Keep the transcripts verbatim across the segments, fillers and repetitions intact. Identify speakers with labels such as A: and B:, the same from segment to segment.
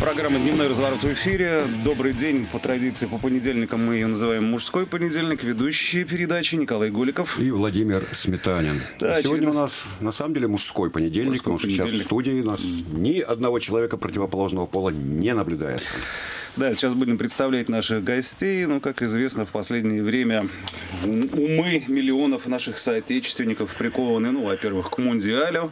A: Программа «Дневной разворот» в эфире. Добрый день. По традиции, по понедельникам мы ее называем «Мужской понедельник». Ведущие передачи Николай Голиков
B: и Владимир Сметанин.
A: Да,
B: Сегодня через... у нас на самом деле мужской понедельник, мужской потому что понедельник. Сейчас в студии у нас ни одного человека противоположного пола не наблюдается.
A: Да, сейчас будем представлять наших гостей. Ну, как известно, в последнее время умы миллионов наших соотечественников прикованы, ну, во-первых, к Мундиалю.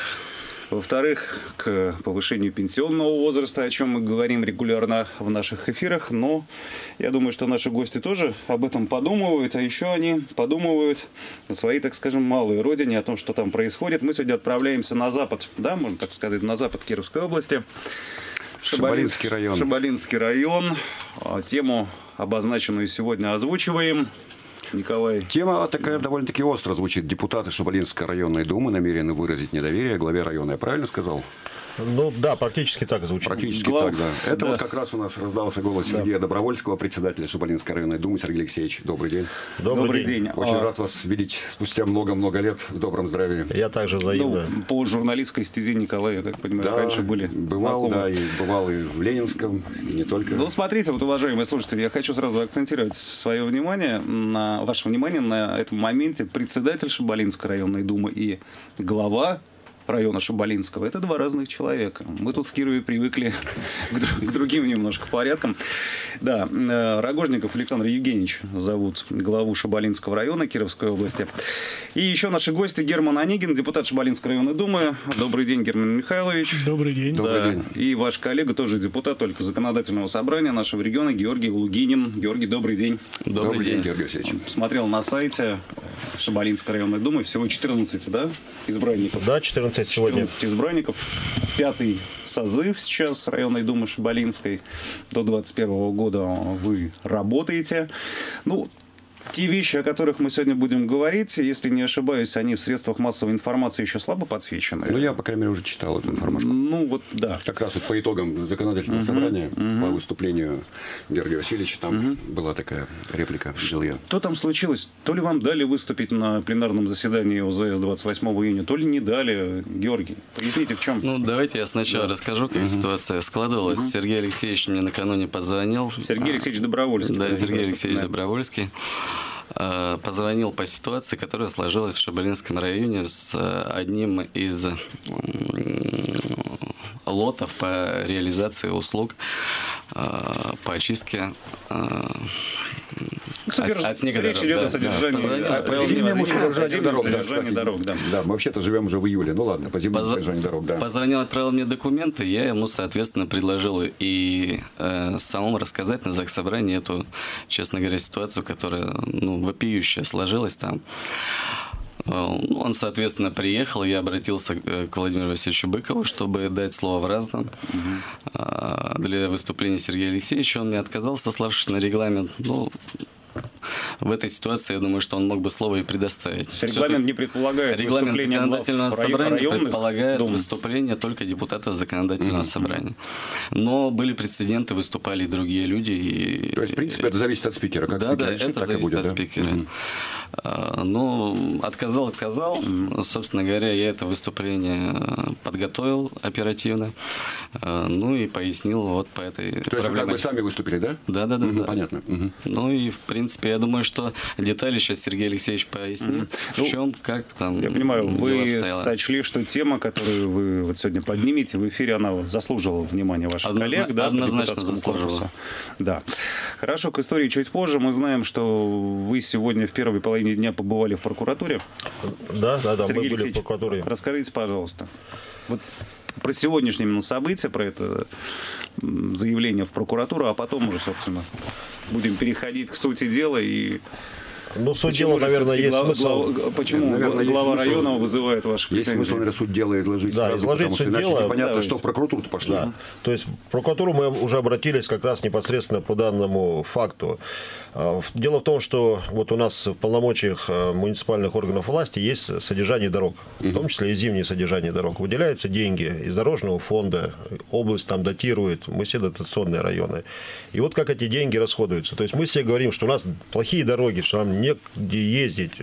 A: Во-вторых, к повышению пенсионного возраста, о чем мы говорим регулярно в наших эфирах. Но я думаю, что наши гости тоже об этом подумывают. А еще они подумывают о своей, так скажем, малой родине, о том, что там происходит. Мы сегодня отправляемся на запад, да, можно так сказать, на запад Кировской области.
B: Шабалинский район.
A: Шабалинский район. Тему, обозначенную сегодня, озвучиваем. Николай.
B: Тема такая довольно-таки остро звучит. Депутаты Шабалинской районной думы намерены выразить недоверие главе района. Я правильно сказал?
C: Ну да, практически так звучит.
B: Практически Глав... так, да. Это да. Вот как раз у нас раздался голос да. Сергея Добровольского, председателя Шабалинской районной думы. Сергей Алексеевич, добрый день.
A: Добрый, добрый день. день.
B: Очень
A: а...
B: рад вас видеть спустя много-много лет в добром здравии.
C: Я также взаимно.
A: Ну, по журналистской стезе Николая, я так понимаю, да, раньше были
B: бывал,
A: знакомы.
B: Да, и бывал и в Ленинском, и не только.
A: Ну, смотрите, вот, уважаемые слушатели, я хочу сразу акцентировать свое внимание, на ваше внимание на этом моменте. Председатель Шабалинской районной думы и глава района Шабалинского. Это два разных человека. Мы тут в Кирове привыкли к другим немножко порядкам. Да, Рогожников Александр Евгеньевич зовут главу Шабалинского района Кировской области. И еще наши гости: Герман Онегин, депутат Шабалинской районной думы. Добрый день, Герман Михайлович.
D: Добрый день.
A: Да.
B: Добрый день.
A: И ваш коллега, тоже депутат, только законодательного собрания нашего региона, Георгий Лугинин. Георгий, добрый день.
B: Добрый, добрый день, день, Георгий Алексеевич.
A: Смотрел на сайте Шабалинской районной думы, всего четырнадцать, да, избранников?
C: Да, четырнадцать сегодня.
A: четырнадцать избранников. Пятый созыв сейчас районной думы Шабалинской. До двадцать первого года вы работаете. Ну, те вещи, о которых мы сегодня будем говорить, если не ошибаюсь, они в средствах массовой информации еще слабо подсвечены.
B: Ну, я, по крайней мере, уже читал эту информацию.
A: Ну, вот, да.
B: Как раз вот по итогам законодательного uh-huh, собрания, uh-huh. по выступлению Георгия Васильевича, там uh-huh. была такая реплика. Я.
A: Что там случилось? То ли вам дали выступить на пленарном заседании ОЗС двадцать восьмого июня, то ли не дали. Георгий, поясните, в чем?
E: Ну, давайте я сначала да. расскажу, как uh-huh. ситуация складывалась. Uh-huh. Сергей Алексеевич мне накануне позвонил.
A: Сергей Алексеевич Добровольский.
E: Да, Сергей Алексеевич да. Добровольский. Позвонил по ситуации, которая сложилась в Шабалинском районе с одним из лотов по реализации услуг по очистке
A: Кстати, от, от снега речь идет да, о содержании,
B: да, по зимнему содержанию дорог. Да, дорог да. Да, мы вообще-то живем уже в июле. Ну ладно, по зимнему Поз... содержанию дорог. Да.
E: Позвонил, отправил мне документы, я ему, соответственно, предложил и э, самому рассказать на заксобрании эту, честно говоря, ситуацию, которая ну, вопиющая сложилась там. Он, соответственно, приехал, я обратился к Владимиру Васильевичу Быкову, чтобы дать слово в разном. Угу. Для выступления Сергея Алексеевича он мне отказал, сославшись на регламент. Ну, в этой ситуации, я думаю, что он мог бы слово и предоставить.
A: Регламент не предполагает
E: Регламент законодательного собрания предполагает
A: дум.
E: выступление только депутата законодательного mm-hmm. собрания. Но были прецеденты, выступали и другие люди. И...
B: То есть, в принципе, это зависит от спикера. Как
E: да,
B: спикер
E: да,
B: решит,
E: это
B: так
E: зависит
B: и будет,
E: от
B: да?
E: спикера. Mm-hmm. Ну, отказал, отказал. Mm-hmm. Собственно говоря, я это выступление подготовил оперативно. Ну и пояснил вот по этой
B: То проблеме. Есть, вы как бы сами выступили, да?
E: Да, да, да.
B: Mm-hmm.
E: да.
B: Понятно. Mm-hmm.
E: Ну и, в принципе, я думаю, что детали сейчас Сергей Алексеевич пояснит, mm-hmm. в чем, как там.
A: Я понимаю, вы сочли, что тема, которую вы вот сегодня поднимете в эфире, она заслуживала внимания ваших
E: Однозна-
A: коллег, да,
E: однозначно заслуживала.
A: Да. Хорошо, к истории чуть позже. Мы знаем, что вы сегодня в первой половине дня побывали в прокуратуре.
C: Да, да, да.
A: Сергей
C: мы были в прокуратуре.
A: Расскажите, пожалуйста. Вот про сегодняшнее событие, про это заявление в прокуратуру, а потом уже, собственно, будем переходить к сути дела и...
C: Ну, суть дела, наверное, есть
A: глава,
C: смысл.
A: Глава, почему наверное, глава района смысл, вызывает ваши претензии?
B: Есть смысл, наверное, суть дела изложить
C: да,
B: сразу,
C: изложить
B: потому что иначе
C: дела,
B: непонятно,
A: да,
B: что в прокуратуру-то пошли. Да.
C: То есть в прокуратуру мы уже обратились как раз непосредственно по данному факту. Дело в том, что вот у нас в полномочиях муниципальных органов власти есть содержание дорог, в том числе и зимнее содержание дорог. Выделяются деньги из дорожного фонда, область там датирует, мы все дотационные районы. И вот как эти деньги расходуются. То есть мы все говорим, что у нас плохие дороги, что нам негде ездить.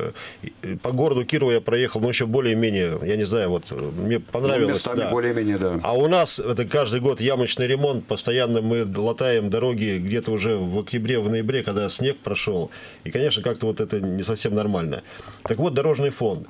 C: По городу Кирова я проехал, ну еще более-менее, я не знаю, вот мне понравилось.
B: Ну,
C: да.
B: более-менее, да.
C: А у нас это каждый год ямочный ремонт, постоянно мы латаем дороги где-то уже в октябре, в ноябре, когда снег прошел. И, конечно, как-то вот это не совсем нормально. Так вот, дорожный фонд.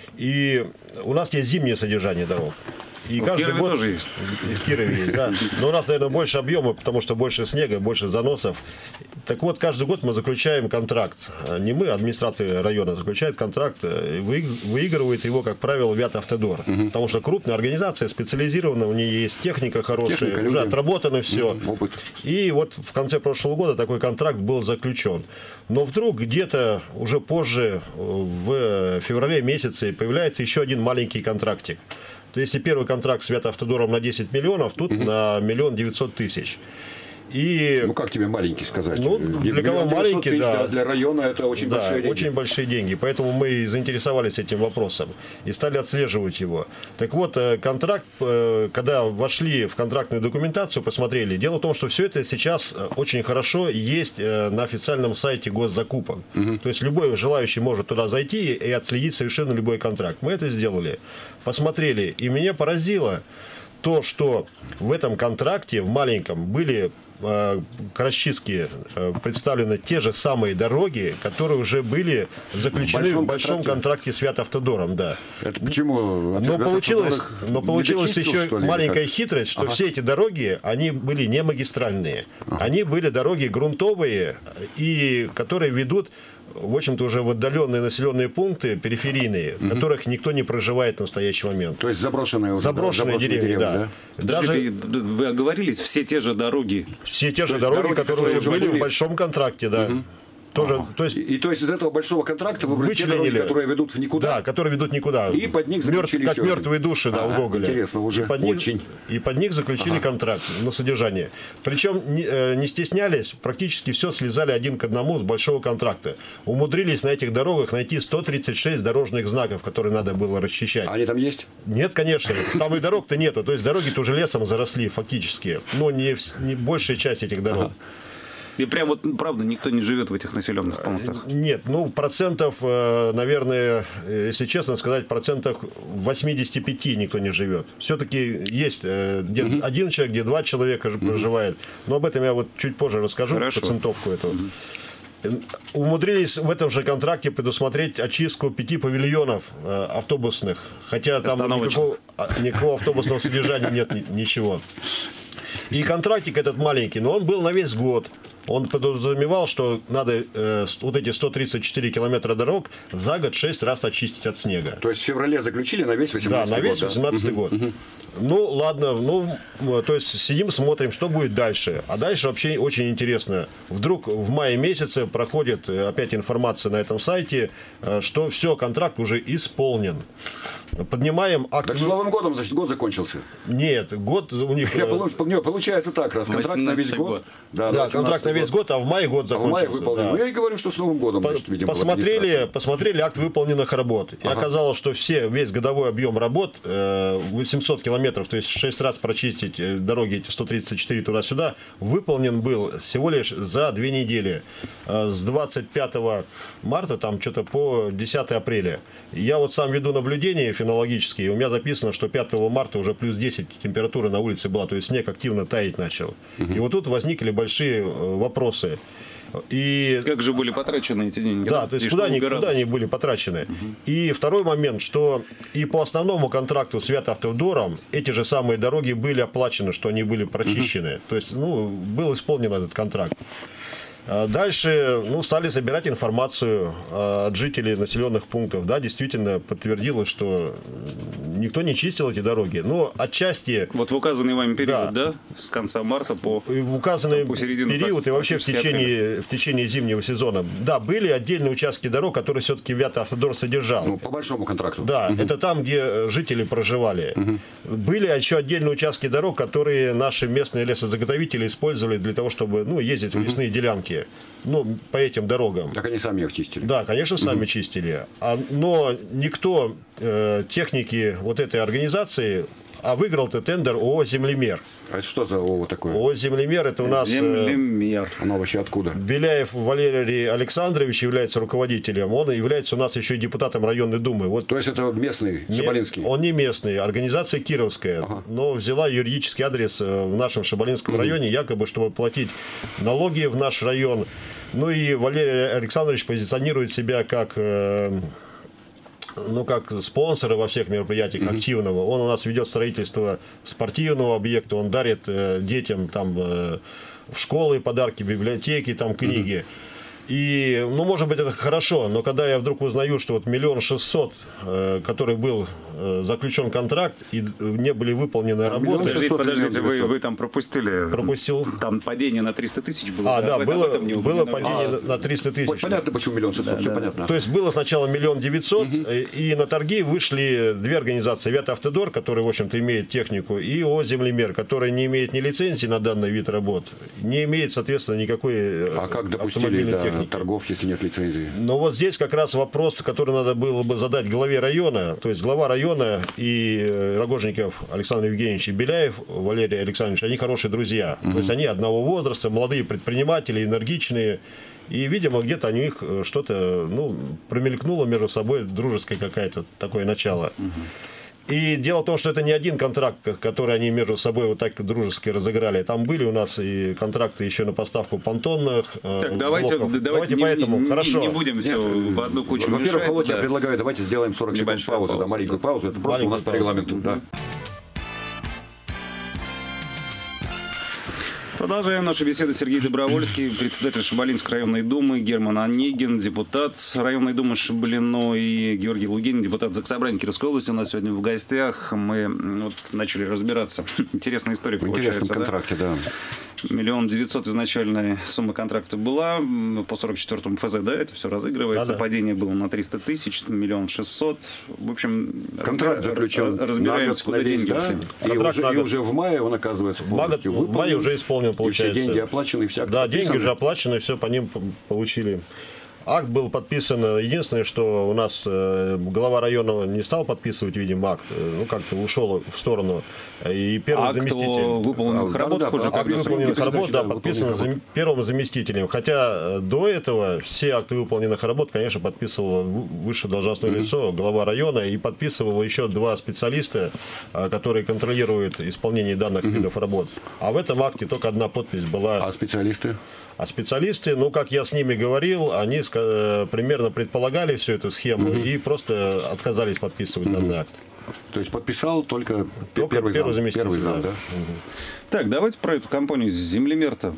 C: И у нас есть зимнее содержание дорог. И
A: в
C: каждый
A: Кирове
C: год
A: тоже есть.
C: И в Кирове есть, да. Но у нас, наверное, больше объема, потому что больше снега, больше заносов. Так вот, каждый год мы заключаем контракт. Не мы, администрация района заключает контракт, выигрывает его, как правило, Вятавтодор. Угу. Потому что крупная организация, специализированная, у нее есть техника хорошая, техника, уже люди. Отработано все. Угу, опыт. И вот в конце прошлого года такой контракт был заключен. Но вдруг где-то уже позже, в феврале месяце, появляется еще один маленький контрактик. То есть, если первый контракт с Вятавтодором на десять миллионов, тут угу. на миллион девятьсот тысяч. И,
B: ну, как тебе маленький сказать?
C: Ну, для кого маленький,
B: тысяч,
C: да.
B: Для района это очень
C: да,
B: большие деньги.
C: очень большие деньги. Поэтому мы и заинтересовались этим вопросом и стали отслеживать его. Так вот, контракт, когда вошли в контрактную документацию, посмотрели. Дело в том, что все это сейчас очень хорошо есть на официальном сайте госзакупок. Угу. То есть, любой желающий может туда зайти и отследить совершенно любой контракт. Мы это сделали. Посмотрели. И меня поразило то, что в этом контракте, в маленьком, были к расчистке представлены те же самые дороги, которые уже были заключены в большом, в большом контракте с Вятавтодором. Да.
B: Это почему?
C: Но получилось, но получилась еще что ли, маленькая как? хитрость, что ага. все эти дороги, они были не магистральные. Ага. Они были дороги грунтовые, и которые ведут, в общем-то, уже в отдаленные населенные пункты, периферийные, угу. в которых никто не проживает в настоящий момент.
B: То есть заброшенные уже,
C: заброшенные, да, заброшенные деревни, деревни, да.
A: да? Даже... Вы оговорились, все те же дороги.
C: Все те же то дороги, дороги, которые уже были в большом контракте, да. Угу. Тоже,
B: ага.
C: то есть,
B: и, и то есть из этого большого контракта выбрали те дороги, которые ведут в никуда?
C: Да, которые ведут никуда.
B: И под них заключили
C: Мертв, Как мертвые души, да, ага, у Гоголя.
B: Интересно уже,
C: и под
B: очень.
C: Них, и под них заключили ага. контракт на содержание. Причем не, не стеснялись, практически все слезали один к одному с большого контракта. Умудрились на этих дорогах найти сто тридцать шесть дорожных знаков, которые надо было расчищать.
B: Они там есть?
C: Нет, конечно. Там и дорог-то нету. То есть дороги-то уже лесом заросли фактически. Но не, не большая часть этих дорог. Ага.
A: И прям вот, правда, никто не живет в этих населенных пунктах?
C: Нет, ну, процентов, наверное, если честно сказать, процентов восемьдесят пять никто не живет. Все-таки есть где угу. один человек, где два человека угу. проживает. Но об этом я вот чуть позже расскажу, Хорошо. процентовку этого. Угу. Умудрились в этом же контракте предусмотреть очистку пяти павильонов автобусных. Хотя там никакого, никакого автобусного содержания нет ничего. И контрактик этот маленький, но он был на весь год. Он подразумевал, что надо э, вот эти сто тридцать четыре километра дорог за год шесть раз очистить от снега.
B: То есть в феврале заключили на весь восемнадцатый год?
C: Да, на весь восемнадцатый год. Угу. Ну, ладно, ну, то есть сидим, смотрим, что будет дальше. А дальше вообще очень интересно. Вдруг в мае месяце проходит опять информация на этом сайте, что все, контракт уже исполнен. Поднимаем акт...
B: Так с Новым годом, значит, год закончился?
C: Нет, год у них...
B: Я, получается так, раз контракт на весь год. год.
C: Да, да контракт на весь год, а в мае год закончился. А в мае выполнен.
B: Да. Ну, я и говорю, что с Новым годом,
C: По
B: значит, видимо,
C: посмотрели, посмотрели акт выполненных работ. И ага. оказалось, что все, весь годовой объем работ, восемьсот километров, то есть шесть раз прочистить дороги эти сто тридцать четыре туда-сюда, выполнен был всего лишь за две недели. С двадцать пятого марта там что-то по десятое апреля. Я вот сам веду наблюдения фенологические, и у меня записано, что пятого марта уже плюс десять температура на улице была, то есть снег активно таять начал. Угу. И вот тут возникли большие вопросы. И...
A: Как же были потрачены эти деньги?
C: Да, то есть куда они, куда они были потрачены. Угу. И второй момент, что и по основному контракту с Вятавтодором эти же самые дороги были оплачены, что они были прочищены. Угу. То есть, ну, был исполнен этот контракт. Дальше, ну, стали собирать информацию от жителей населенных пунктов. Да, действительно подтвердилось, что никто не чистил эти дороги. Но отчасти...
A: Вот в указанный вами период, да? да? С конца марта по...
C: В указанный по период так, и вообще в течение, в течение зимнего сезона. Да, были отдельные участки дорог, которые все-таки Вятавтодор содержал.
B: Ну, по большому контракту.
C: Да, угу. это там, где жители проживали. Угу. Были еще отдельные участки дорог, которые наши местные лесозаготовители использовали для того, чтобы, ну, ездить в лесные угу. делянки. ну, по этим дорогам.
B: Так они сами их чистили.
C: Да, конечно, сами mm-hmm. чистили. А, но никто э, техники вот этой организации, а выиграл-то тендер ООО «Землемер».
B: А это что за ООО такое?
C: ООО «Землемер» — это у нас...
A: Землемер.
B: Оно вообще откуда?
C: Беляев Валерий Александрович является руководителем. Он является у нас еще и депутатом районной думы. Вот.
B: То есть это местный, Шабалинский?
C: Он не местный. Организация кировская. Ага. Но взяла юридический адрес в нашем Шабалинском mm-hmm. районе, якобы, чтобы платить налоги в наш район. Ну и Валерий Александрович позиционирует себя как... ну, как спонсоры во всех мероприятиях mm-hmm. активного. Он у нас ведет строительство спортивного объекта, он дарит э, детям там э, в школы подарки, библиотеки, там книги. Mm-hmm. И, ну, может быть, это хорошо, но когда я вдруг узнаю, что вот миллион шестьсот, э, который был э, заключен контракт, и не были выполнены а работы...
A: Подождите, подождите вы, вы там пропустили...
C: Пропустил.
A: Там падение на триста тысяч было.
C: А, да, было, было падение а, на триста тысяч.
B: Понятно, почему миллион шестьсот, да, все да. понятно.
C: То есть было сначала миллион девятьсот, угу. и на торги вышли две организации. «Вятавтодор», который, в общем-то, имеет технику, и ООО «Землемер», который не имеет ни лицензии на данный вид работ, не имеет, соответственно, никакой
B: а как допустили, да,
C: техники.
B: Торгов, если нет лицензии.
C: Но вот здесь как раз вопрос, который надо было бы задать главе района. То есть глава района и Рогожников Александр Евгеньевич и Беляев Валерий Александрович, они хорошие друзья. Угу. То есть они одного возраста, молодые предприниматели, энергичные. И, видимо, где-то у них что-то, ну, промелькнуло между собой, дружеское какое-то такое начало. Угу. И дело в том, что это не один контракт, который они между собой вот так дружески разыграли. Там были у нас и контракты еще на поставку понтонных
A: так, давайте,
C: блоков.
A: Давайте,
C: давайте
A: не,
C: поэтому,
A: не,
C: хорошо.
A: Не будем все
B: Нет,
A: в одну кучу
B: во-первых,
A: мешать.
B: Володя,
A: Да.
B: я предлагаю, давайте сделаем сорок секунд паузу,
A: паузу.
B: Да, маленькую паузу. Это просто маленькую у нас по регламенту. Да.
A: Продолжаем нашу беседу. Сергей Добровольский, председатель Шабалинской районной думы, Герман Онегин, депутат районной думы Шабалино, и Георгий Лугин, депутат Заксобрания Кировской области. У нас сегодня в гостях. Мы вот начали разбираться. Интересная история получается. В
B: интересном контракте, да.
A: Миллион девятьсот изначальная сумма контракта была, по сорок четвёртому эф зэ, да, это все разыгрывается.
C: Да-да.
A: Падение было на триста тысяч, миллион шестьсот. В общем,
B: контракт заключен.
A: Разбираемся, куда
B: весь,
A: деньги
B: да?
A: ушли.
B: И уже, и уже в мае он оказывается полностью
C: выполнен. В мае уже исполнен, получается.
B: И все деньги оплачены, все
C: да, деньги уже оплачены, все по ним получили. Акт был подписан. Единственное, что у нас э, глава района не стал подписывать, видимо, акт. Ну, как-то ушел в сторону. И первый
A: акт
C: заместитель...
A: выполненных
B: а,
A: работ
B: да,
A: уже
B: да,
C: акт выполненных работ, да, подписан зам... первым заместителем. Хотя до этого все акты выполненных работ, конечно, подписывало высшее должностное mm-hmm. лицо, глава района, и подписывало еще два специалиста, которые контролируют исполнение данных mm-hmm. видов работ. А в этом акте только одна подпись была.
B: А специалисты? А
C: специалисты, ну, как я с ними говорил, они примерно предполагали всю эту схему mm-hmm. и просто отказались подписывать mm-hmm. данный акт.
B: То есть подписал только,
C: только
B: первый,
C: первый
B: зам, первый зам, да? да?
A: Mm-hmm. Так, давайте про эту компанию «Землемер»-то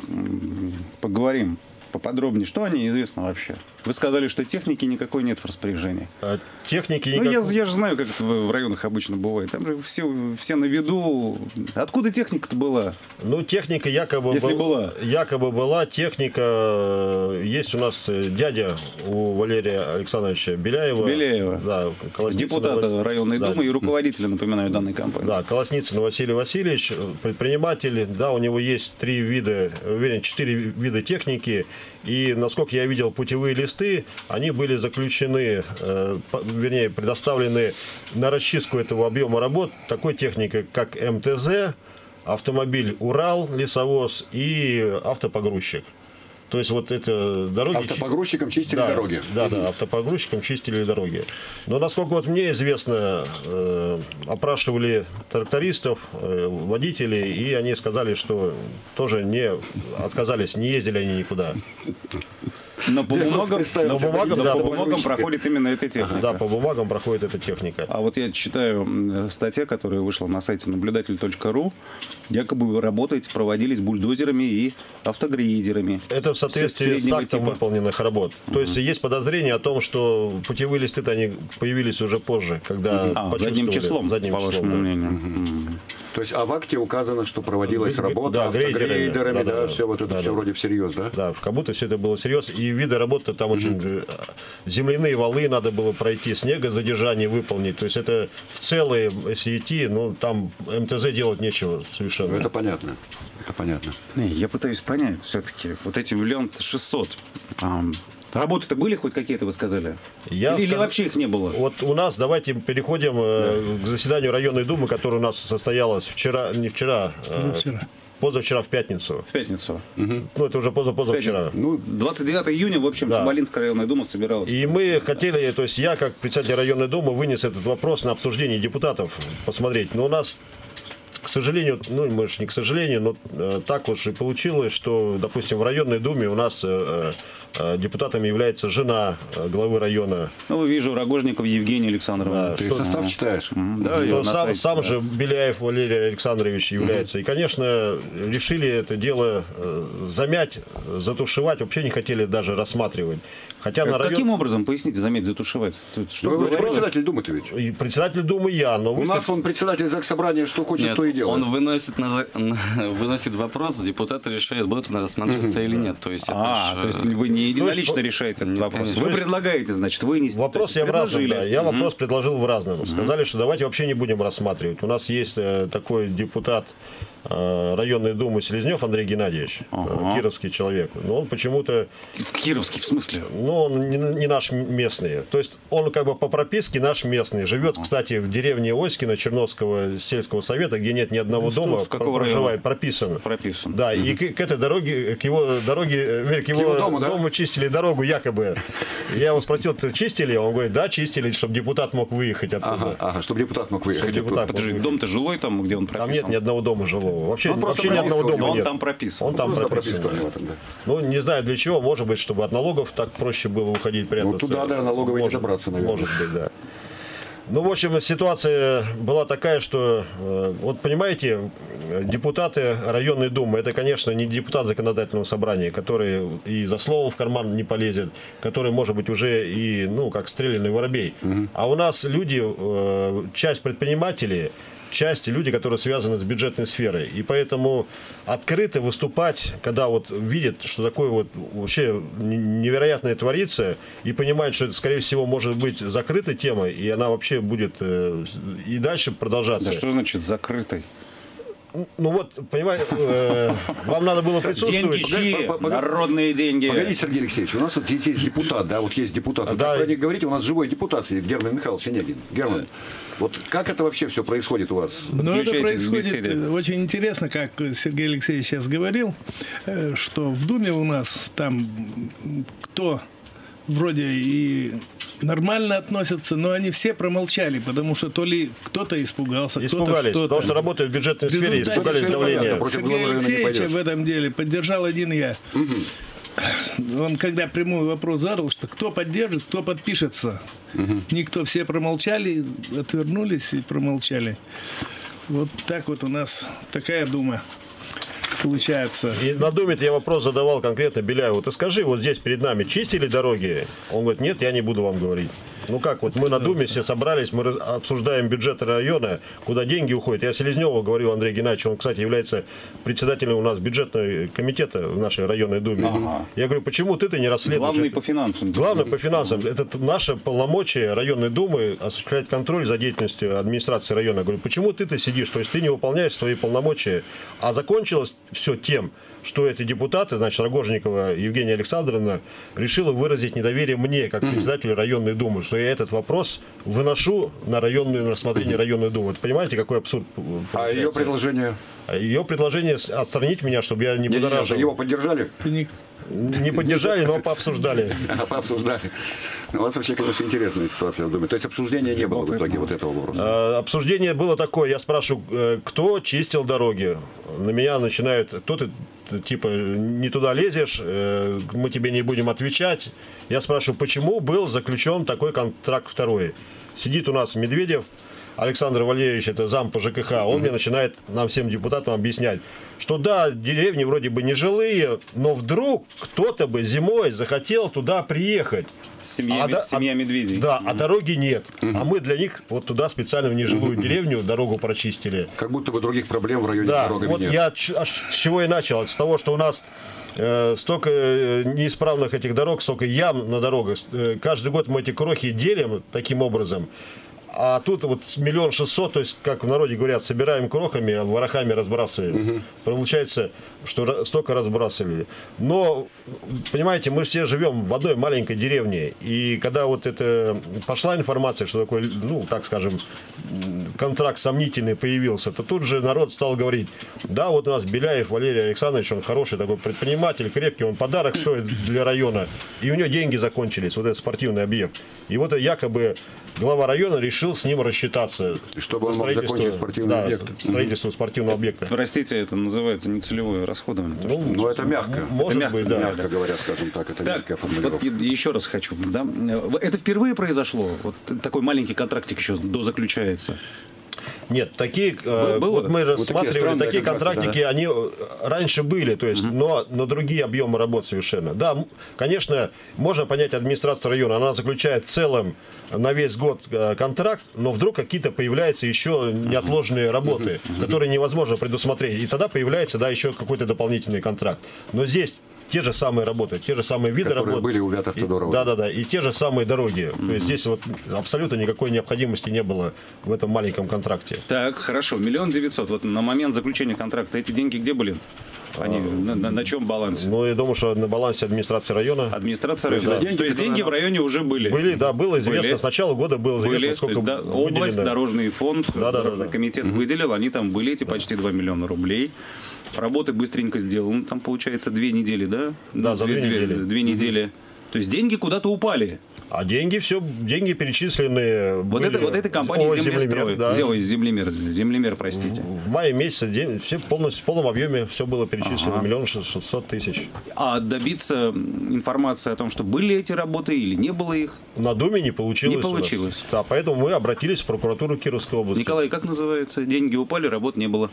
A: поговорим поподробнее. Что о ней известно вообще? Вы сказали, что техники никакой нет в распоряжении.
C: А техники
A: никакой...
C: никакой...
A: Ну, я, я же знаю, как это в районах обычно бывает. Там же все, все на виду. Откуда техника-то была?
C: Ну, техника якобы,
A: Если
C: был...
A: была.
C: якобы была. Техника... Есть у нас дядя у Валерия Александровича Беляева.
A: Беляева.
C: Да,
A: депутата
C: Вас...
A: районной
C: да.
A: думы и руководителя, напоминаю, данной компании.
C: Да, Колосницын Василий Васильевич, предприниматель. Да, у него есть три вида, уверен, четыре вида техники. И, насколько я видел, путевые листы, они были заключены, э, вернее, предоставлены на расчистку этого объема работ такой техникой, как эм тэ зэ, автомобиль «Урал», лесовоз и автопогрузчик. То есть вот это дороги...
B: Автопогрузчикам чистили
C: да,
B: дороги.
C: Да, да, автопогрузчикам чистили дороги. Но, насколько вот мне известно, э, опрашивали трактористов, э, водителей, и они сказали, что тоже не отказались, не ездили они никуда.
A: Но по бумагам,
C: но бумагам, да,
A: по
C: по
A: бумагам проходит именно эта техника.
C: Да, по бумагам проходит эта техника.
A: А вот я читаю статья, которая вышла на сайте наблюдатель точка ру. Якобы вы работаете, проводились бульдозерами и автогрейдерами.
C: Это в соответствии с актом типа. выполненных работ. Uh-huh. То есть есть подозрение о том, что путевые листы-то они появились уже позже, когда
A: а, задним числом,
C: задним
A: по
C: числом,
A: вашему
C: да.
A: мнению. Uh-huh.
B: То есть, а в акте указано, что проводилась
C: Г-
B: работа
C: да,
B: автогрейдерами,
C: грейдерами,
B: да,
C: да, да,
B: все вот это
C: да,
B: все
C: да.
B: вроде всерьез, да?
C: Да, как будто все это было серьезно. И виды работы там очень... э, Земляные валы надо было пройти, снегозадержание выполнить. То есть это в целые, если идти, ну там МТЗ делать нечего совершенно.
B: Ну, это понятно. Это понятно.
A: Не, я пытаюсь понять все-таки. Вот эти миллион шестьсот. ам, Работы-то были хоть какие-то, вы сказали?
C: Я
A: Или, или
C: сказ-
A: вообще их не было?
C: Вот у нас, давайте переходим э, к заседанию районной думы, которое у нас состоялось вчера, не вчера, э,
D: Позавчера.
C: позавчера в пятницу.
A: В пятницу.
C: Ну, это уже поза позавчера.
B: Ну,
A: двадцать девятого июня, в общем,
C: Да.
A: Шабалинская районная дума собиралась.
C: И мы хотели, то есть я, как председатель районной думы, вынес этот вопрос на обсуждение депутатов, посмотреть. Но у нас, к сожалению, ну, может, не к сожалению, но э, так уж и получилось, что, допустим, в районной думе у нас э, э, депутатом является жена э, главы района.
A: Ну, вижу, Рогожников Евгений Александрович.
B: ты состав читаешь?
A: Да,
C: Что
A: и на
C: сам,
A: сайте,
C: сам
A: да.
C: же Беляев Валерий Александрович является. И, конечно, решили это дело э, замять, затушевать, вообще не хотели даже рассматривать. Хотя на район...
A: Каким образом, поясните, заметь, затушевать? Тут что
B: Ну, вы
A: говорилось?
B: председатель думы-то ведь.
C: И председатель думы я, но
B: У
C: вы...
B: нас он председатель заксобрания, что хочет,
E: Нет,
B: то и делает.
E: он выносит, на, за- на- выносит вопрос, депутаты решают, будет он рассматриваться или нет. То есть это
A: А,
E: ж,
A: то есть
E: э,
A: вы не единолично
C: что-
A: решаете этот
E: Нет,
A: вопрос.
E: конечно.
A: Вы предлагаете, значит, вынести.
C: Вопрос
A: То
C: я
A: есть
C: в разном,
A: предложили.
C: да. Я вопрос предложил в разном. Сказали, что давайте вообще не будем рассматривать. У нас есть э, такой депутат э, районной думы Селезнев Андрей Геннадьевич,
A: Ага.
C: э, кировский человек. Но он почему-то,
A: В Кировске, в смысле?
C: ну, он не, не наш местный. То есть он как бы по прописке наш местный. Живет, кстати, в деревне Оськино Черновского сельского совета, где нет ни одного дома.
A: в какого
C: проживает,
A: района?
C: прописан.
A: Прописан.
C: Да, и к, к этой дороге, к его дороге, э, к его,
B: его дому,
C: дому,
B: да?
C: чистили дорогу якобы. Я его спросил, ты чистили? Он говорит, да, чистили, чтобы депутат мог выехать оттуда.
B: Ага, ага, чтобы депутат мог выехать.
C: Чтобы депутат
B: оттуда.
A: Подожди, дом-то жилой там, где он прописан?
C: Там нет ни одного дома жилого. Вообще,
B: Он просто
C: вообще ни одного
B: прописан,
C: дома
A: Но он
C: нет.
A: там прописан.
C: Он там
B: Просто
C: прописан.
B: прописка у него там, да.
C: Ну, не знаю для чего, может быть, чтобы от налогов так проще было уходить, прятаться.
B: Ну, туда, да, налоговой не
C: Может-
B: добраться, наверное.
C: Может быть, да. Ну, в общем, ситуация была такая, что, э, вот понимаете, э, депутаты районной думы, это, конечно, не депутат законодательного собрания, который и за словом в карман не полезет, который, может быть, уже и, ну, как стрелянный воробей. А у нас люди, э, часть предпринимателей, часть люди, которые связаны с бюджетной сферой. И поэтому открыто выступать, когда вот видят, что такое вот вообще невероятное творится, и понимают, что это, скорее всего, может быть закрытой темой, и она вообще будет э, и дальше продолжаться.
A: Да что значит закрытый?
C: Ну вот, понимаете, э, вам надо было присутствовать.
A: Деньги чьи?
B: погоди, погоди.
A: Народные деньги.
B: Погоди, Сергей Алексеевич, у нас вот здесь есть депутат, да, вот есть депутат. Вы
C: Да.
B: так про них говорите, у нас живой депутат сидит, Герман Михайлович Онегин. Герман, вот как это вообще все происходит у вас?
D: Но это
A: Подключайтесь к
D: происходит
A: беседе.
D: э, очень интересно, как Сергей Алексеевич сейчас говорил, э, что в Думе у нас там м, кто вроде и нормально относятся, но они все промолчали, потому что то ли кто-то испугался, кто-то
C: Испугались,
D: что-то.
C: потому что работают в бюджетной
D: В
C: сфере,
D: результате
C: испугались
B: всё
C: давления.
B: понятно, против
D: Сергея
B: главы района не
D: Алексеевича
B: пойдешь.
D: в этом деле поддержал один я. Он когда прямой вопрос задал, что кто поддержит, кто подпишется. Никто, все промолчали, отвернулись и промолчали. Вот так вот у нас такая дума получается.
C: И на Думе я вопрос задавал конкретно Беляеву. Ты скажи, вот здесь перед нами чистили дороги? Он говорит, нет, я не буду вам говорить. Ну как, вот мы на Думе все собрались, мы раз- обсуждаем бюджет района, куда деньги уходят. Я Селезневу говорил, Андрей Геннадьевич, он, кстати, является председателем у нас бюджетного комитета в нашей районной Думе.
A: Ага.
C: Я говорю, почему ты-то не расследуешь?
A: Главный
C: это?
A: по финансам.
C: Главное по финансам. Это т- наше полномочие районной думы осуществлять контроль за деятельностью администрации района. Я говорю, почему ты-то сидишь? То есть ты не выполняешь свои полномочия. А закончилось все тем, что эти депутаты, значит, Рогожникова Евгения Александровна, решила выразить недоверие мне, как председателю районной думы, что я этот вопрос выношу на районное на рассмотрение районной думы. Вот понимаете, какой абсурд
B: А
C: получается?
B: ее предложение?
C: А ее предложение с- отстранить меня, чтобы я не
B: Не, не, не,
C: будоражил.
B: его поддержали?
D: Ты не-
C: Не поддержали, но пообсуждали.
B: А, пообсуждали. У вас вообще, конечно, интересная ситуация в Думе. То есть обсуждения не было в итоге вот этого вопроса.
C: Э, Обсуждение было такое, я спрашиваю, э, кто чистил дороги? На меня начинают, кто ты, ты, типа, не туда лезешь, э, мы тебе не будем отвечать. Я спрашиваю, почему был заключен такой контракт второй? Сидит у нас Медведев, Александр Валерьевич, это зам по ЖКХ, он mm-hmm. мне начинает, нам всем депутатам объяснять, что да, деревни вроде бы не жилые, но вдруг кто-то бы зимой захотел туда приехать.
A: Семья,
C: а,
A: семья
C: а,
A: медведей.
C: Да,
A: mm-hmm.
C: а дороги нет. Mm-hmm. А мы для них вот туда специально в нежилую mm-hmm. деревню дорогу прочистили.
B: Как будто бы других проблем в районе
C: да,
B: дорогами
C: вот
B: нет.
C: Я с чего и начал, с того, что у нас э, столько неисправных этих дорог, столько ям на дорогах. Э, каждый год мы эти крохи делим таким образом. А тут вот миллион шестьсот, то есть, как в народе говорят, собираем крохами, а ворохами разбрасываем. Угу. Получается, что столько разбрасывали. Но, понимаете, мы все живем в одной маленькой деревне. И когда вот это пошла информация, что такой, ну, так скажем, контракт сомнительный появился, то тут же народ стал говорить, да, вот у нас Беляев Валерий Александрович, он хороший такой предприниматель, крепкий, он подарок стоит для района. И у него деньги закончились, вот этот спортивный объект. И вот якобы глава района решил с ним рассчитаться.
B: Чтобы он мог закончить спортивный
C: да,
B: объект.
C: Строительство mm-hmm. спортивного объекта.
A: Простите, это называется нецелевое расходование.
B: Ну, то, ну это мягко.
C: Может
B: это мягко,
C: быть, да.
B: Мягко говоря, скажем так, это
A: так,
B: мягкая формулировка.
A: Вот еще раз хочу. Да? Это впервые произошло? Вот такой маленький контрактик еще дозаключается?
C: Нет, такие, было? Вот мы рассматривали, вот такие, такие контрактики, да. Они раньше были, то есть, угу. но, но другие объемы работ совершенно. Да, конечно, можно понять администрацию района, она заключает в целом на весь год контракт, но вдруг какие-то появляются еще неотложные работы, угу. которые невозможно предусмотреть, и тогда появляется, да, еще какой-то дополнительный контракт. Но здесь те же самые работы, те же самые виды
B: которые
C: работ.
B: были у Вятавтодорова.
C: Да, да, да. И те же самые дороги. Mm-hmm. То есть здесь вот абсолютно никакой необходимости не было в этом маленьком контракте.
A: Так, хорошо. Миллион девятьсот. Вот на момент заключения контракта эти деньги где были? Они а, на, на, на чем балансе?
C: Ну, я думаю, что на балансе администрации района.
A: Администрация района. Да.
B: Деньги,
A: То есть деньги в районе уже были?
C: Были, да, было известно. Были. С начала года было известно, были. Сколько
A: да, область, дорожный фонд,
C: да, да,
A: дорожный
C: да,
A: комитет да. выделил, они там были, эти да. почти два миллиона рублей. Работы быстренько сделаны, там получается две недели, да?
C: Да, за две, две недели.
A: Две недели. Угу. То есть деньги куда-то упали.
C: А деньги все, деньги перечислены.
A: Вот, это, вот этой компании Землестрой.
C: Да.
A: Ой, землемер, землемер, простите.
C: В, в мае месяце день, все полностью, в полном объеме все было перечислено. Ага. Миллион шестьсот тысяч.
A: А добиться информации о том, что были эти работы или не было их?
C: На Думе не получилось.
A: Не получилось.
C: Да, поэтому мы обратились в прокуратуру Кировской области.
A: Николай, как называется? Деньги упали, работ не было.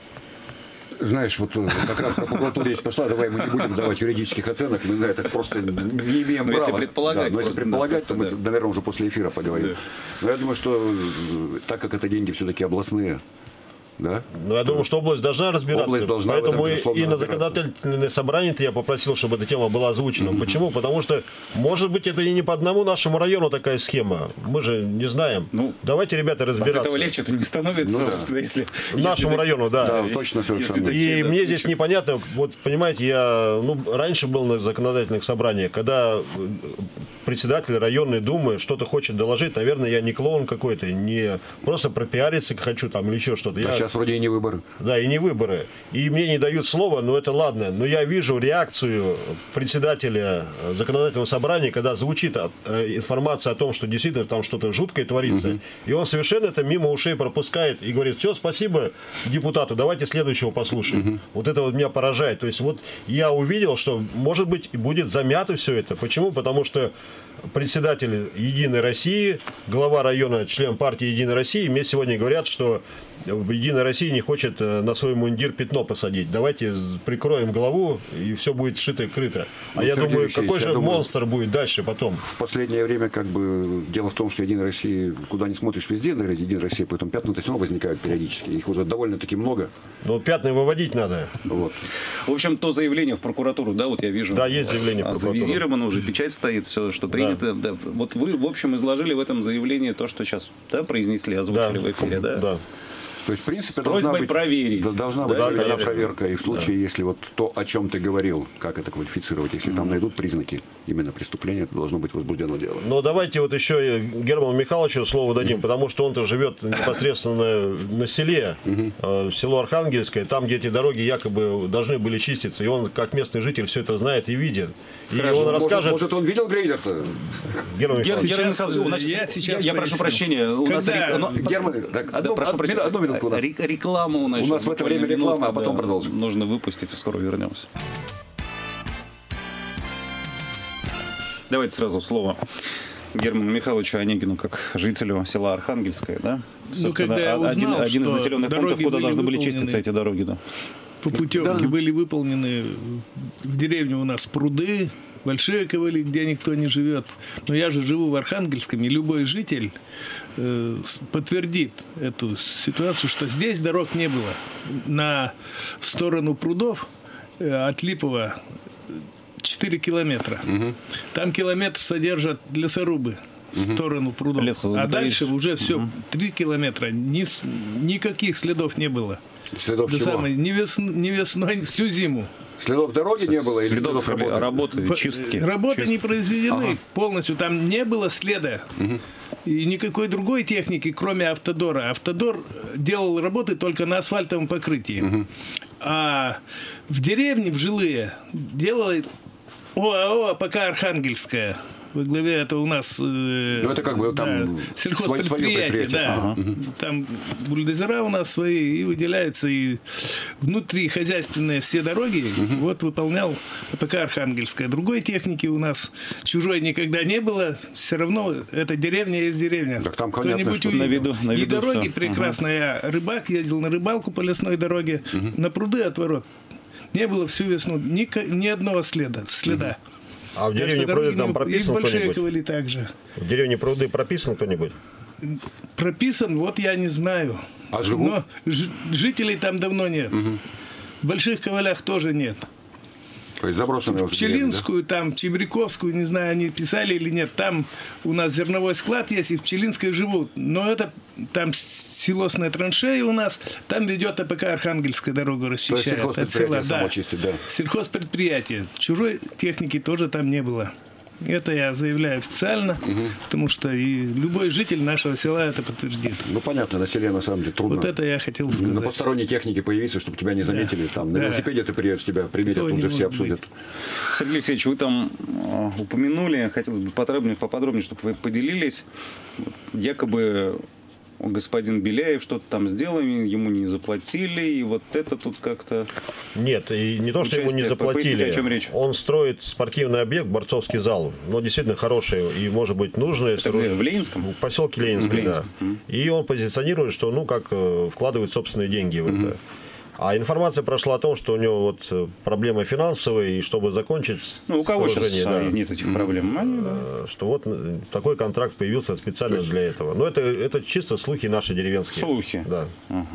B: Знаешь, вот как раз про прокуратуру речь пошла, давай мы не будем давать юридических оценок, мы на это просто не имеем
A: но
B: права.
A: Если предполагать,
B: да, но если предполагать,
A: да,
B: то мы,
A: да.
B: наверное, уже после эфира поговорим. Да. Но я думаю, что так как это деньги все-таки областные, да?
C: Ну, я думаю, что область должна разбираться.
B: Область должна
C: Поэтому
B: этом,
C: и на законодательное собрание я попросил, чтобы эта тема была озвучена. Mm-hmm. Почему? Потому что, может быть, это и не по одному нашему району такая схема. Мы же не знаем. Ну, давайте, ребята, разбираться.
A: От этого легче-то не становится, ну, собственно, если...
C: Нашему если району, да.
B: Да, точно, совершенно.
C: И да, мне здесь непонятно, вот, понимаете, я ну, раньше был на законодательных собраниях, когда председатель районной думы что-то хочет доложить, наверное, я не клоун какой-то, не просто пропиариться хочу там или еще что-то.
B: А
C: я...
B: сейчас вроде и не выборы.
C: Да, и не выборы. И мне не дают слова, но это ладно. Но я вижу реакцию председателя законодательного собрания, когда звучит информация о том, что действительно там что-то жуткое творится. Угу. И он совершенно это мимо ушей пропускает и говорит: все, спасибо депутату, давайте следующего послушаем. Угу. Вот это вот меня поражает. То есть вот я увидел, что, может быть, будет замято все это. Почему? Потому что председатель Единой России, глава района, член партии Единой России, мне сегодня говорят, что Единая Россия не хочет на свой мундир пятно посадить. Давайте прикроем главу, и все будет шито-крыто. А ну, я Сергей думаю, Алексеевич, какой же думаю, монстр будет дальше потом?
B: В последнее время, как бы, дело в том, что Единая Россия, куда ни смотришь, везде Единая Россия, поэтому пятна-то все равно возникают периодически. Их уже довольно-таки много.
C: Но пятна выводить надо.
B: Вот.
A: В общем, то заявление в прокуратуру, да, вот я вижу.
C: Да, есть заявление в прокуратуру.
A: Завизировано уже, печать стоит, все, что принято. Да. Да. Вот вы, в общем, изложили в этом заявлении то, что сейчас, да, произнесли, озвучили, да, в эфире, да?
C: Да.
B: То есть, в принципе,
A: с просьбой быть, проверить.
B: Должна быть, да, да, проверка. И в случае, да. если вот то, о чем ты говорил, как это квалифицировать, если mm-hmm. там найдут признаки именно преступления, то должно быть возбуждено дело.
C: Но давайте вот еще Герману Михайловичу слово дадим, mm-hmm. потому что он-то живет непосредственно на селе, mm-hmm. село Архангельское, там, где эти дороги якобы должны были чиститься. И он, как местный житель, все это знает и видит. И
B: Хорошо,
C: он
B: может,
C: расскажет...
B: Может, он видел грейдер-то?
C: Герман Михайлович.
A: Герман Михайлович, у нас
D: я, сейчас
A: я прошу прощения. У нас
B: Герман, так, одну, прошу прощения. Одну минутку у нас.
A: Реклама у нас.
B: У нас в это время реклама, а потом
A: да,
B: продолжим.
A: Нужно выпустить, скоро вернемся. Давайте сразу слово Герману Михайловичу Онегину, как жителю села Архангельское, да?
D: Ну, когда я узнал,
A: один, один из
D: что
A: населенных пунктов, куда должны были
D: выполнены,
A: чиститься эти дороги, да.
D: по путевке
B: Да.
D: были выполнены в деревне у нас пруды, большие ковыли, где никто не живет. Но я же живу в Архангельском, и любой житель э, подтвердит эту ситуацию, что здесь дорог не было. На сторону прудов э, от Липова четыре километра. Угу. Там километр содержат лесорубы в угу. сторону прудов. А дальше уже все, угу. три километра. Ни, никаких следов не было.
B: Следов
D: Да
B: чего?
D: самое, ни, вес, ни весной, всю зиму.
B: Следов дороги не было? Или
A: Следов
B: следов работы?
A: работы, чистки.
D: Работы
A: чистки.
D: не произведены
A: Ага.
D: полностью. Там не было следа. Угу. И никакой другой техники, кроме Автодора. Автодор делал работы только на асфальтовом покрытии. Угу. А в деревне, в жилые, делает ОАО «АПК Архангельская». Во главе это у нас э,
B: ну, это как бы там
D: да, сельхозпредприятие. Да.
B: Ага.
D: Там бульдозера у нас свои, и выделяются и внутри хозяйственные все дороги. Угу. Вот выполнял АПК Архангельская. Другой техники у нас чужой никогда не было. Все равно это деревня есть деревня.
B: Так там понятно, что
A: на виду, на
D: и
A: виду
D: дороги
A: все.
D: прекрасно. Ага. Я рыбак, ездил на рыбалку по лесной дороге. Угу. На пруды от ворот. Не было всю весну ни, ни одного следа. следа.
C: Угу. А в
D: Так
C: деревне Пруды там прописан
D: большие
C: кто-нибудь?
D: ковыли также.
C: В деревне Пруды прописан кто-нибудь?
D: Прописан, вот я не знаю.
B: А живут?
D: Но ж- жителей там давно нет. Угу. В больших ковылях тоже нет.
B: То есть заброшенные уже деревни, да?
D: Пчелинскую, там, Чебряковскую, не знаю, они писали или нет. Там у нас зерновой склад есть, и в Пчелинской живут. Но это там силосная траншея у нас, там ведет АПК Архангельская дорога, расчищает.
B: То есть сельхозпредприятие само
D: да.
B: чистит, да.
D: Сельхозпредприятие. Чужой техники тоже там не было. Это я заявляю официально, угу. потому что и любой житель нашего села это подтвердит.
B: Ну, понятно, на селе на самом деле трудно.
D: Вот это я хотел сказать.
B: На посторонней технике появиться, чтобы тебя не заметили. Да. Там, на
D: да.
B: велосипеде ты приедешь, тебя приметят,
D: Этого
B: тут же
D: не
B: все
D: может
B: обсудят.
D: быть.
A: Сергей Алексеевич, вы там э, упомянули, хотелось бы поподробнее, поподробнее, чтобы вы поделились. Якобы господин Беляев что-то там сделал, ему не заплатили, и вот это тут как-то...
C: Нет, и не то, что ему не
A: Участие.
C: заплатили.
A: Поясните, о чем речь?
C: Он строит спортивный объект, борцовский зал. Но действительно хороший и, может быть, нужный.
A: Это где, в Ленинском?
C: В поселке Ленинский, да.
A: Ленинском.
C: И он позиционирует, что, ну, как э, вкладывает собственные деньги в это. А информация прошла о том, что у него вот проблемы финансовые, и чтобы закончить
A: Ну, у кого сейчас
C: да,
A: нет этих проблем? Они, да.
C: что вот такой контракт появился специально для этого. Но это, это чисто слухи наши деревенские.
A: Слухи?
C: Да.
A: Ага.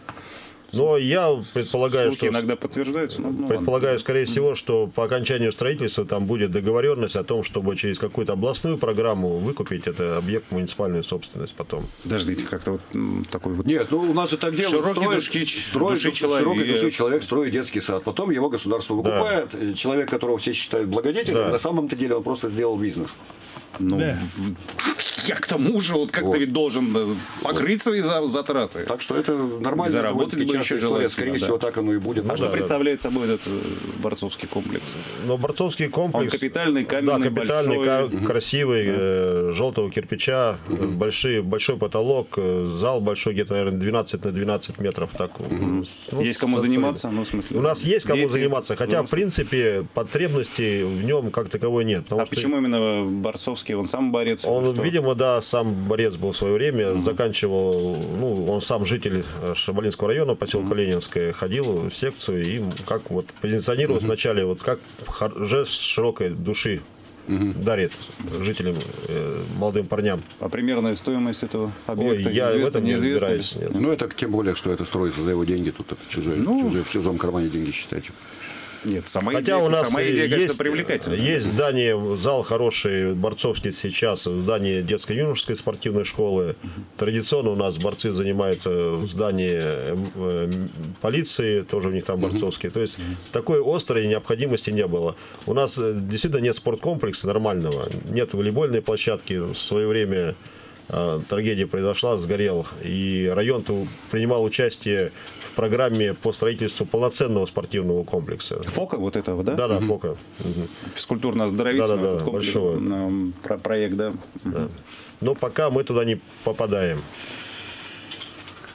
C: Но я предполагаю,
A: Слухи
C: что...
A: иногда подтверждаются. Ну, ну,
C: Предполагаю,
A: ладно.
C: скорее всего, что по окончанию строительства там будет договоренность о том, чтобы через какую-то областную программу выкупить это объект муниципальную собственность потом.
A: Подождите, как-то вот м, такой вот...
B: Нет, ну у нас же так делают.
A: Широкий
B: Строит,
A: души-
B: строит
A: души
B: души
A: человек.
B: широкой души человек строит детский сад. Потом его государство выкупает. Человек, которого все считают благодетелем,
C: Да.
B: на самом-то деле он просто сделал бизнес.
A: Ну,
D: Да.
A: в- я к тому же вот как-то
B: Вот.
A: ведь должен э, покрыть свои за- затраты.
B: Так что это нормально.
A: Заработать
B: довольно-таки
A: бы
B: частая
A: еще
B: история.
A: желательно,
B: Скорее
A: да.
B: всего, так оно и будет.
A: А
B: Ну,
A: что
C: да,
A: представляет собой этот э, борцовский комплекс?
C: Но борцовский комплекс...
A: Он капитальный,
C: Да,
A: каменный,
C: капитальный,
A: большой.
C: ка- красивый, э, желтого кирпича, э, большие, большой потолок, э, зал большой, где-то, наверное, двенадцать на двенадцать метров. Так, ну,
A: Есть кому
C: со-
A: заниматься? Ну, в смысле,
C: У нас есть кому
A: дети,
C: заниматься, хотя, в принципе, потребности в нем как таковой нет. потому
A: А
C: что
A: почему именно Борцовский? Он сам борец? или
C: Он,
A: что?
C: видимо, да, сам борец был в свое время, заканчивал, ну, он сам житель Шабалинского района, поселка Ленинское, ходил в секцию и как вот позиционировал вначале, вот как хор- жест широкой души дарит жителям, э, молодым парням.
A: А примерная стоимость этого
C: Ой,
A: объекта
C: я в
A: известна,
C: этом не
A: неизвестна?
C: разбираюсь. Нет.
B: Ну, это тем более, что это строится за его деньги. Тут это чужие,
A: Ну.
B: чужие, в чужом кармане деньги считать.
A: Нет, сама
C: Хотя
A: идея,
C: у нас
A: сама идея,
C: есть,
A: конечно, привлекательная.
C: есть здание, зал хороший, борцовский сейчас, здание детско-юношеской спортивной школы. Традиционно у нас борцы занимаются в здании э, полиции, тоже у них там борцовские. То есть такой острой необходимости не было. У нас э, действительно нет спорткомплекса нормального, нет волейбольной площадки. В свое время э, трагедия произошла, сгорел. И район-то принимал участие в программе по строительству полноценного спортивного комплекса.
A: Фока вот этого, да?
C: Да, да, Фока. Мгм.
A: Физкультурно-оздоровительный
C: Да-да-да,
A: этот комплекс,
C: большого.
A: на- про- проект, да?
C: Да. Но пока мы туда не попадаем.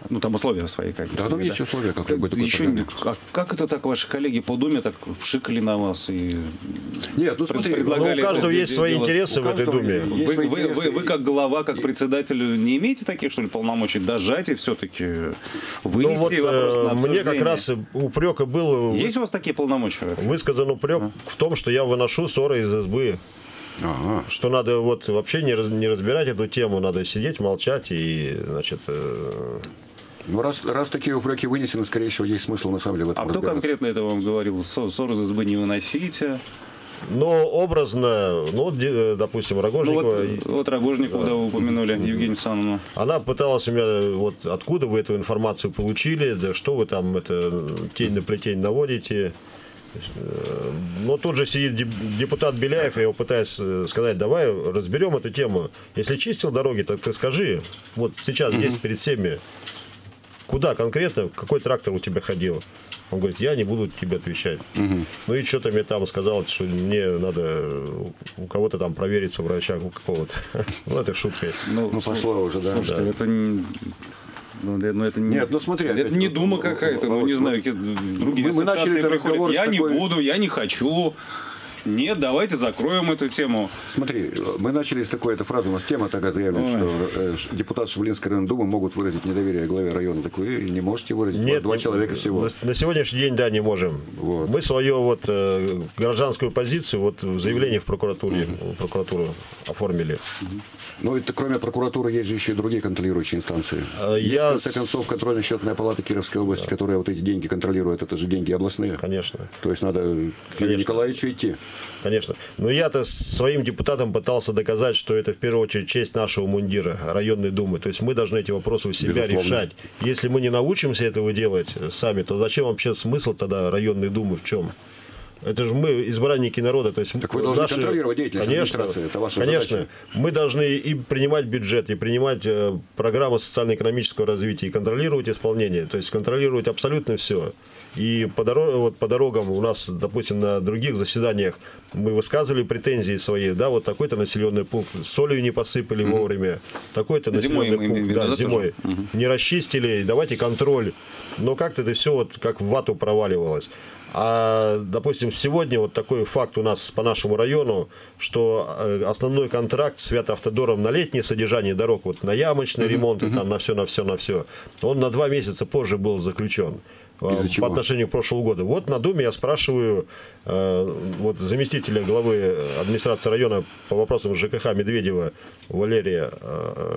A: Ну, там условия свои какие-то.
B: Да, там есть
A: да?
B: условия, как
A: Так,
B: любой такой
A: еще,
B: программе.
A: а как это так ваши коллеги по Думе так вшикали на вас и
B: Нет, ну смотри,
A: предлагали
C: Ну, у каждого
A: это
C: есть свои
A: делать?
C: интересы
B: У
C: в этой
B: каждого
C: Думе.
B: есть
A: Вы,
B: свои
A: вы,
B: интересы.
A: вы, вы как глава, как председатель не имеете таких, что ли, полномочий дожать и все-таки
C: Ну
A: вынести
C: вот
A: вопрос на
C: э, мне как
A: обсуждение?
C: раз упрек и был
A: Есть у вас такие полномочия вообще?
C: высказан упрек в том, что я выношу ссоры из избы.
B: Ага.
C: Что надо вот вообще не, раз- не разбирать эту тему, надо сидеть, молчать и, значит, э,
B: Ну, раз, раз такие упреки вынесены, скорее всего, есть смысл на самом деле в этом
A: А кто
B: разбираться.
A: конкретно это вам говорил? Ссор- Ссоры из избы не выносите.
C: но образно, ну, вот, де- допустим,
A: Ну,
C: Рогожникова,
A: вот, вот Рогожникова, да, вы упомянули, Евгения Александровна.
C: она пыталась у меня, вот откуда вы эту информацию получили, да что вы там, это, тень на плетень наводите. Но тут же сидит деп- депутат Беляев, я его пытаюсь э, сказать, давай разберем эту тему. Если чистил дороги, так ты скажи, вот сейчас здесь перед всеми, куда конкретно, какой трактор у тебя ходил? Он говорит, я не буду тебе отвечать. Ну и что-то мне там сказал, что мне надо у кого-то там провериться, у врача у какого-то. Ну это шутка.
B: Ну, пошло уже, да.
A: Слушайте, это не... Ну, да, ну, это не,
B: Нет, ну, смотри,
A: это
B: опять
A: не
B: вот,
A: Дума
B: вот,
A: какая-то,
B: вот,
A: ну не
B: вот.
A: знаю, какие другие
B: Мы- мы начали
A: ассоциации
B: этот
A: приходят.
B: разговор с
A: Я не
B: такой-
A: буду, я не хочу. Нет, давайте закроем эту тему.
B: Смотри, мы начали с такой этой фразы, у нас тема такая заявлена,
A: Ой.
B: что э, ш- депутаты Шаблинской районной думы могут выразить недоверие главе района. Так вы не можете выразить, у вас два человека всего.
C: На, на сегодняшний день, да, не можем.
B: Вот.
C: Мы свою вот э, гражданскую позицию, вот в заявлении в прокуратуре, в прокуратуру оформили.
B: Ну, это кроме прокуратуры есть же еще и другие контролирующие инстанции.
C: А
B: Есть,
C: я
B: в конце
C: с-
B: концов, контрольно-счетная палата Кировской области, которая вот эти деньги контролирует, это же деньги областные.
C: Конечно,
B: То есть надо к Юрию
C: Конечно.
B: Николаевичу идти.
C: конечно. Но я-то своим депутатам пытался доказать, что это в первую очередь честь нашего мундира, районной думы. То есть мы должны эти вопросы у себя
B: Безусловно.
C: решать. Если мы не научимся этого делать сами, то зачем вообще смысл тогда районной думы в чем? Это же мы избранники народа, то есть
B: Так вы должны контролировать деятельность
C: конечно,
B: администрации, это ваша
C: конечно,
B: задача.
C: мы должны и принимать бюджет, и принимать э, программы социально-экономического развития, и контролировать исполнение, то есть контролировать абсолютно все. И по, доро- вот по дорогам у нас, допустим, на других заседаниях мы высказывали претензии свои, да, вот такой-то населенный пункт солью не посыпали вовремя, такой-то
A: Зимой
C: населенный
A: мы имеем в
C: пункт,
A: виду,
C: да,
A: да,
C: зимой не расчистили, давайте контроль. Но как-то это все вот как в вату проваливалось. А, допустим, сегодня вот такой факт у нас по нашему району, что э, основной контракт с Вятавтодором на летнее содержание дорог, вот на ямочные ремонты, там на все, на все, на все, он на два месяца позже был заключен. э,
B: Из-за чего?
C: По отношению к прошлому году. Вот на Думе я спрашиваю э, вот заместителя главы администрации района по вопросам ЖКХ Медведева Валерия. э,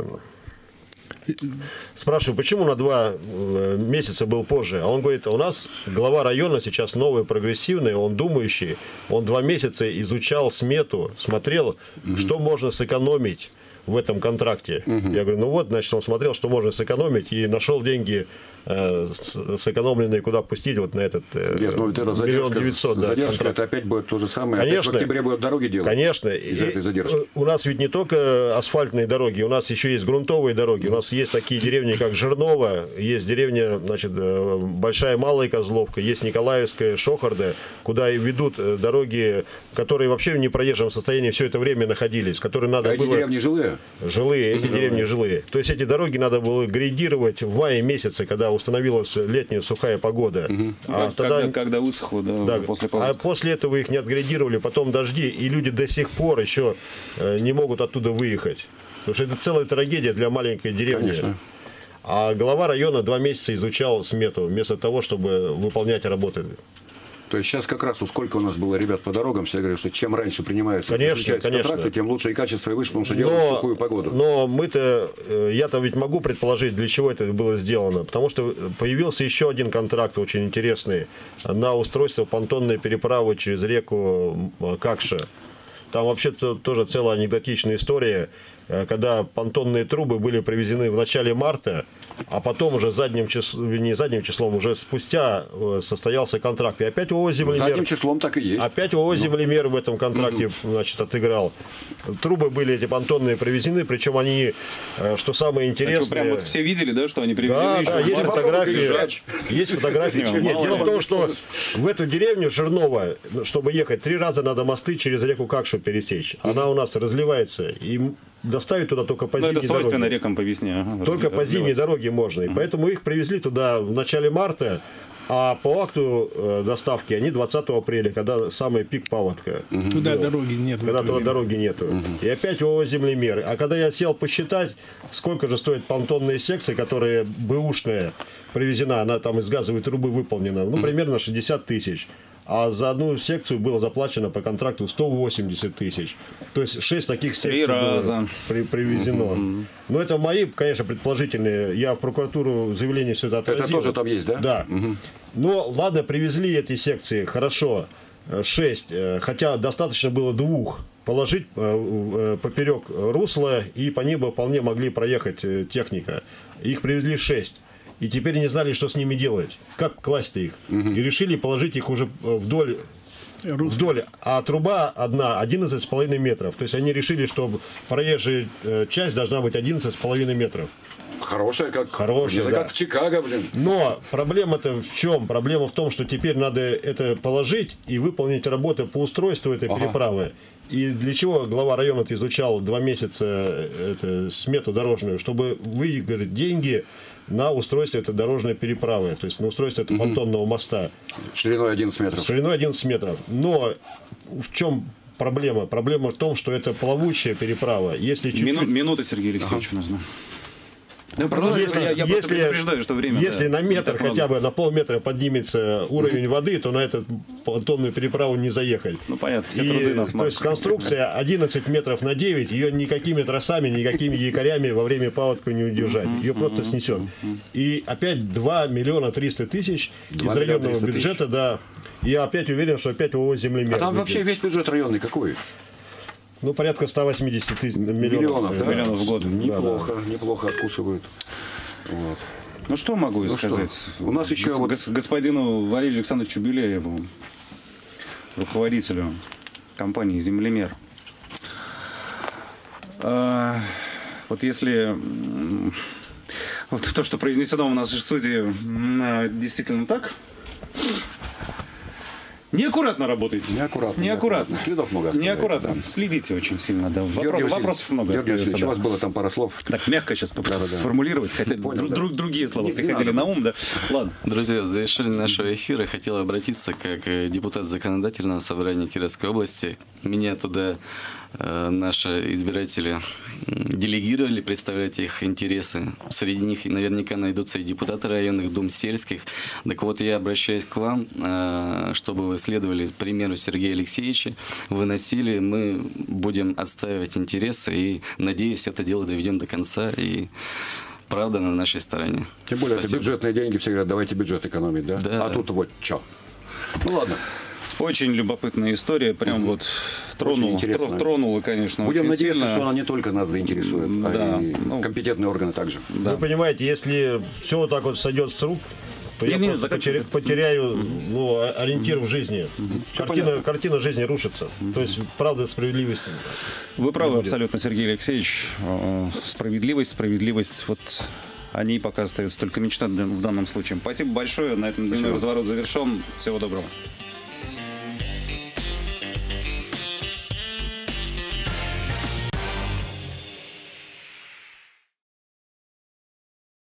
C: Спрашиваю, почему на два э, месяца был позже? А он говорит, у нас глава района сейчас новый, прогрессивный, он думающий, он два месяца изучал смету, смотрел, что можно сэкономить в этом контракте. Я говорю, ну вот, значит, он смотрел, что можно сэкономить, и нашел деньги э, с- сэкономленные, куда пустить вот на этот э,
B: Нет, ну это
C: миллион
B: задержка,
C: девятьсот. Да,
B: задержка
C: контракт.
B: это опять будет то же самое. Опять
C: Конечно.
B: в октябре будут дороги делать.
C: Конечно.
B: Из-за
C: И,
B: этой задержки.
C: э, У нас ведь не только асфальтные дороги, у нас еще есть грунтовые дороги. У нас есть такие деревни, как Жирново, есть деревня, значит, э, Большая Малая Козловка, есть Николаевская, Шохарда, куда и ведут э, дороги, которые вообще в непроезжем состоянии все это время находились, которые надо
B: А эти
C: было...
B: деревни жилые?
C: Жилые, эти деревни жилые. То есть эти дороги надо было грейдировать в мае месяце, когда установилась летняя сухая погода. А
A: Как-
C: тогда...
A: когда, когда высохло, да,
C: Да,
A: после
C: а
A: погоды.
C: после этого их не отгрейдировали, потом дожди, и люди до сих пор еще э, не могут оттуда выехать. Потому что это целая трагедия для маленькой деревни.
B: Конечно.
C: А глава района два месяца изучал смету, вместо того, чтобы выполнять работы.
B: То есть сейчас как раз вот сколько у нас было ребят по дорогам, все говорят, что чем раньше принимаются
C: Конечно,
B: заключаются
C: конечно.
B: контракты, тем лучше и качество, и выше, потому что делают в сухую погоду.
C: но мы-то, э, я-то ведь могу предположить, для чего это было сделано. Потому что появился еще один контракт очень интересный на устройство понтонной переправы через реку м, Какша. Там вообще-то тоже целая анекдотичная история, э, когда понтонные трубы были привезены в начале марта, а потом уже задним числом, не задним числом, уже спустя э, состоялся контракт. И опять ООО
B: Задним
C: «Землемер».
B: числом так и есть.
C: Опять ООО «Землемер» в этом контракте, значит, отыграл. Трубы были эти понтонные привезены, причем они, э, что самое
A: А что,
C: интересное...
A: прям вот все видели, да, что они привезены?
C: Да,
A: еще
C: да,
A: в
C: есть
A: марте?
C: фотографии.
B: приезжать.
C: Есть фотографии.
A: Не,
C: Нет,
A: мало
C: дело в
A: ли.
C: том, что в эту деревню Жирново, чтобы ехать, три раза надо мосты через реку Какшу пересечь. Она у нас разливается. И доставить туда только по
A: Ну,
C: зимней
A: это свойственно
C: дороге.
A: рекам по весне. Ага,
C: Только по зимней
A: разливаться.
C: дороге можно. И поэтому их привезли туда в начале марта, а по акту э, доставки они двадцатого апреля, когда самый пик паводка.
D: Туда
C: был.
D: дороги нет. в
C: Когда
D: это
C: туда
D: время.
C: дороги нету. И опять ООО «Землемер». А когда я сел посчитать, сколько же стоят понтонные секции, которые бэушные, привезена, она там из газовой трубы выполнена, ну, примерно шестьдесят тысяч. А за одну секцию было заплачено по контракту сто восемьдесят тысяч. То есть шесть таких секций было
A: раза.
C: при- привезено. Но это мои, конечно, предположительные. Я в прокуратуру заявление все это отразил.
B: Это тоже там есть, да?
C: Да. Но ладно, привезли эти секции, хорошо, шесть, хотя достаточно было двух. Положить э, поперек русла, и по ним бы вполне могли проехать э, техника. Их привезли шесть. И теперь не знали, что с ними делать. Как класть-то их. И решили положить их уже вдоль,
D: Русло.
C: вдоль. А труба одна одиннадцать с половиной метров. То есть они решили, что проезжая э, часть должна быть одиннадцать с половиной метров.
B: Хорошая, как,
C: Хорошая,
B: это
C: да.
B: как в Чикаго, блин.
C: Но проблема-то в чем? Проблема в том, что теперь надо это положить и выполнить работы по устройству этой
B: Ага.
C: переправы. И для чего глава района изучал два месяца это, смету дорожную? Чтобы выиграть деньги на устройство этой дорожной переправы, то есть на устройство этого понтонного моста.
B: Шириной одиннадцать метров.
C: Шириной одиннадцать метров. Но в чем проблема? Проблема в том, что это плавучая переправа. Если чуть-чуть...
A: Мину- минута, Сергей Алексеевич, нужно. Да,
C: Ну,
A: продолжай,
C: если,
A: я, я просто
C: если-
A: предупреждаю, что время...
C: если
A: да,
C: на
A: не
C: метр,
A: так много.
C: хотя бы на полметра поднимется уровень воды, то на эту понтонную переправу не заехать.
A: Ну, понятно, все
C: И,
A: труды нас
C: то есть конструкция одиннадцать метров на девять, ее никакими тросами, никакими якорями во время паводка не удержать. Ее просто снесет. И опять два миллиона триста тысяч из
B: два миллиона
C: районного
B: триста тысяч.
C: бюджета, да. Я опять уверен, что опять ООО «Землемер».
B: А там
C: выйдет.
B: вообще весь бюджет районный какой?
C: Ну, порядка ста восьмидесяти тысяч миллионов.
B: Миллионов, да?
A: Миллионов в год.
C: Да, да.
B: Неплохо, неплохо откусывают. Вот.
A: Ну, что могу
B: Ну,
A: сказать?
B: что? У нас еще
A: Гос-
B: вот-
A: гос- господину Валерию Александровичу Беляеву, руководителю компании «Землемер». А, вот если м, вот то, что произнесено в нашей студии, м, а, действительно так, неаккуратно работаете.
B: Неаккуратно,
A: Неаккуратно.
B: неаккуратно. Следов много оставляете,
A: Неаккуратно.
B: да.
A: Следите очень сильно, да. Вопрос-
B: Георгий Васильевич,
A: вопросов много
B: Георгий
A: остается,
B: Васильевич,
A: да.
B: у вас было там пара слов.
A: Так мягко сейчас попытался
B: Да-да-да.
A: сформулировать, хотя
B: Понял,
A: друг-
B: да.
A: друг- другие слова
B: Не- не
A: приходили
B: надо.
A: на ум, да. Ладно.
E: Друзья, в завершении нашего эфира хотел обратиться как э, депутат законодательного собрания Кировской области. Меня туда э, наши избиратели м, делегировали представлять их интересы. Среди них наверняка найдутся и депутаты районных дум сельских. Так вот, я обращаюсь к вам, э, чтобы вы следовали примеру Сергея Алексеевича, выносили, мы будем отстаивать интересы и, надеюсь, это дело доведем до конца, и правда на нашей стороне.
B: Тем более,
E: Спасибо.
B: это бюджетные деньги, все говорят, давайте бюджет экономить, да?
E: Да,
B: а
E: да.
B: тут вот что. Ну ладно.
A: Очень любопытная история, прям вот тронула,
B: интересная.
A: тро- тронула, конечно,
B: Будем
A: очень
B: надеяться,
A: сильно.
B: что она не только нас заинтересует,
A: Да,
B: а и
A: ну.
B: компетентные органы также.
C: Вы понимаете, если все вот так вот сойдет с рук, то я
A: Не-не,
C: просто
A: заканчивай.
C: потеря- потеряю ну, о- ориентир в жизни. Картина,
B: понятно.
C: картина жизни рушится. То есть, правда, справедливость.
A: Вы правы абсолютно, Сергей Алексеевич. Э, Справедливость, справедливость, вот о ней пока остается только мечта в данном случае. Спасибо большое. На этом дневной разворот завершен. Всего доброго.